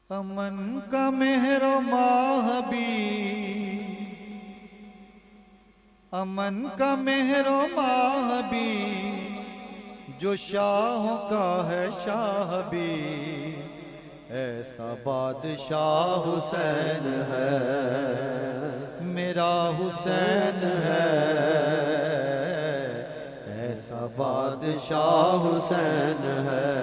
امن کا مہر و ماہ بھی، امن کا مہر و ماہ بھی، جو شاہوں کا ہے شاہ بھی، ایسا بادشاہ حسین ہے، میرا حسین ہے، ایسا بادشاہ حسین ہے۔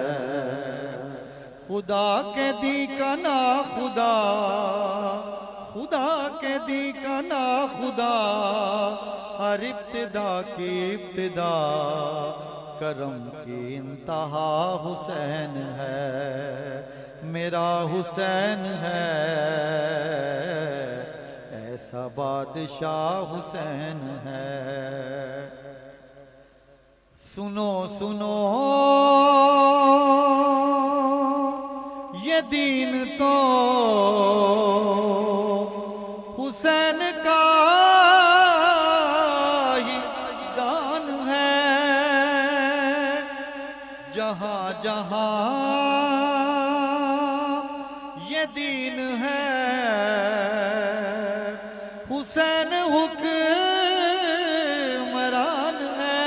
خدا کے دی کا نا خدا، خدا کے دی کا نا خدا، ہر ابتدا کی ابتدا، کرم کی انتہا حسین ہے، میرا حسین ہے، ایسا بادشاہ حسین ہے۔ سنو سنو یہ دین تو حسین کا ہی دان ہے، جہاں جہاں یہ دین ہے، حسین حکمران ہے،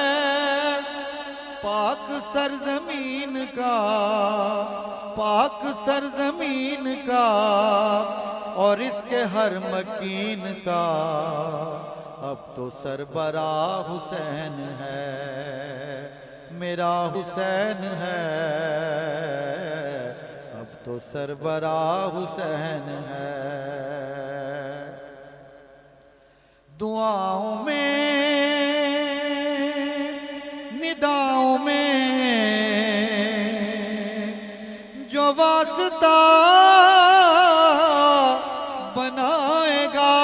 پاک سرزمین کا، پاک سرزمین کا، اور اس کے ہر مکین کا، اب تو سربراہ حسین ہے، میرا حسین ہے، اب تو سربراہ حسین ہے۔ دعاؤں میں نداؤں میں جو واسطہ بنائے گا،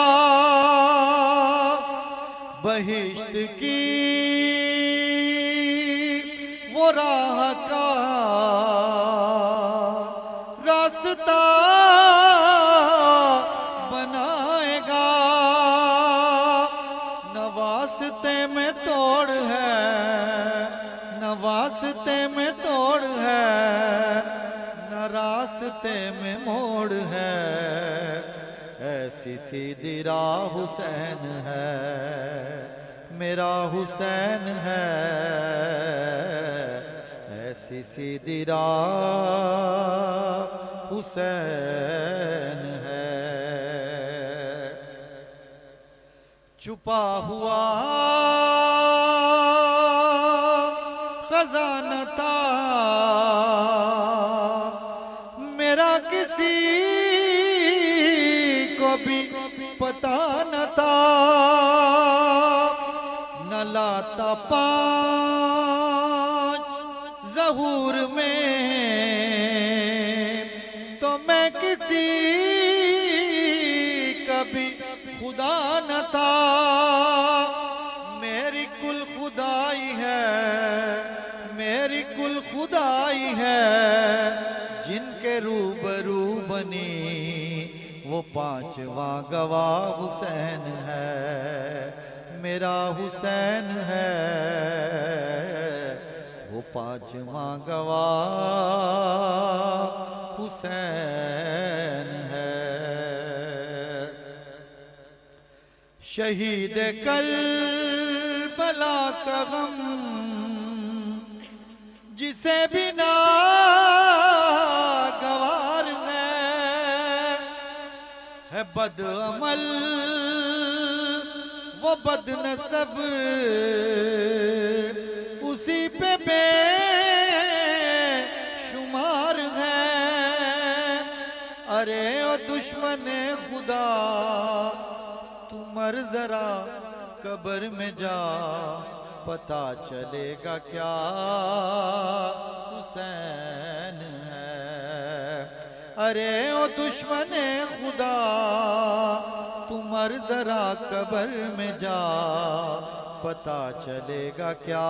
بہشت کی وہ راہ کا راستہ بنائے گا، نہ واسطے میں توڑ ہے، نہ واسطے میں توڑ ہے، نہ راستے میں موڑ ہے، ایسی سیدھی راہ حسین ہے، میرا حسین ہے، ایسی سیدھی راہ حسین ہے۔ چھپا ہوا خزانہ تھا میرا، کسی کو بھی پتا نہ تھا، نہ لاتا 5 ظہور میں تو میں کسی کا بھی خدا نہ تھا، میری کل خدائی ہے، میری کل خدائی ہے، جن کے روبرو بنی وہ 5واں گواہ حسین ہے، میرا حسین ہے، وہ 5واں گواہ حسین ہے۔ شہید کربلا کا غم جسے بھی ناگوار ہے بد عمل وہ بد نسب، اسی پہ بے شمار ہے، ارے او دشمن خدا تو مر ذرا قبر میں جا، پتا چلے گا کیا حسین ہے، ارے او دشمن خدا تو مر ذرا قبر میں جا، پتا چلے گا کیا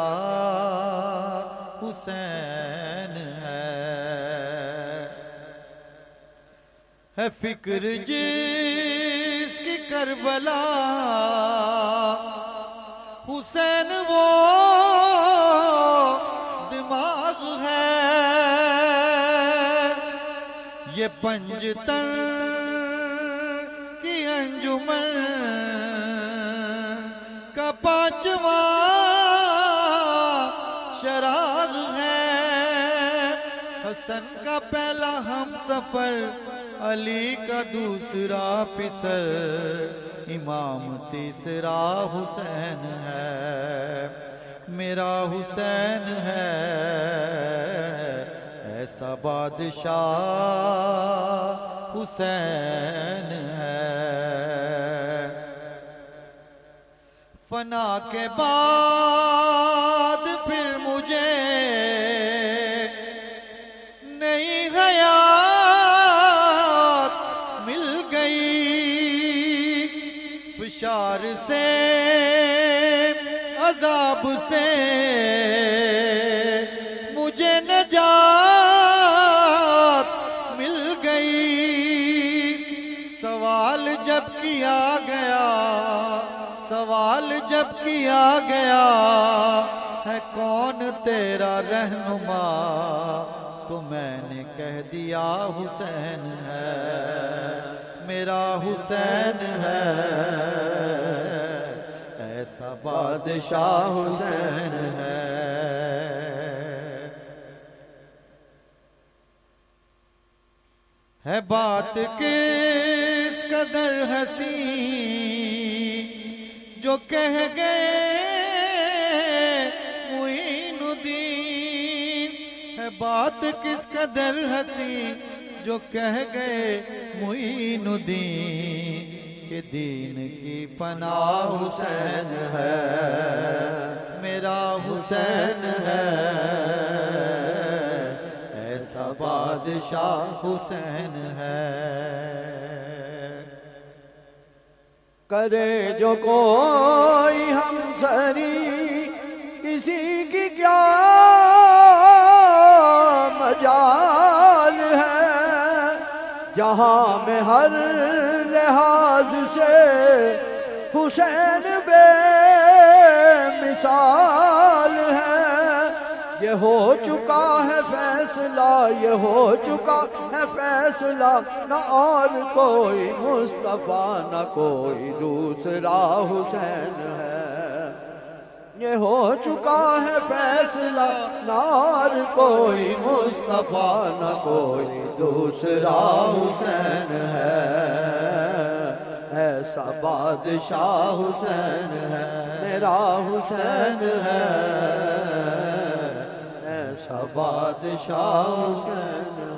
حسین ہے فکر جس کی کربلا، حسین وہ دماغ ہے، یہ پنجتن کی انجمن کا پانچواں شراغ ہے، حسن کا پہلا ہم سفر، علی کا دوسرا پسر، امام تیسرا حسین ہے، میرا حسین ہے ایسا بادشاہ حسین ہے۔ فنا کے بعد پھر مجھے نئی حیات مل گئی، فشار سے عذاب سے مجھے نجات مل گئی۔ سوال جب کیا گیا، سوال جب کیا گیا ہے کون تیرا رہنما، تو میں نے کہہ دیا حسین ہے، میرا حسین ہے ایسا بادشاہ حسین ہے۔ ہے بات کس قدر حسین جو کہہ گئے معین الدین، ہے بات کس قدر حسین جو کہہ گئے معین الدین، کہ دین کی پناہ حسین ہے، میرا حسین ہے ایسا بادشاہ حسین ہے۔ کرے جو کوئی ہمسری کسی کی کیا مجال ہے، جہاں میں ہر لحاظ سے حسین بے مثال ہے۔ یہ ہو چکا ہے فیصلہ، یہ ہو چکا ہے فیصلہ، نہ اور کوئی مصطفیٰ نہ کوئی دوسرا حسین ہے۔ یہ ہو چکا ہے فیصلہ، نہ اور کوئی مصطفیٰ نہ کوئی دوسرا حسین ہے، ایسا بادشاہ حسین ہے، میرا حسین ہے ایسا بادشاہ حسین ہے۔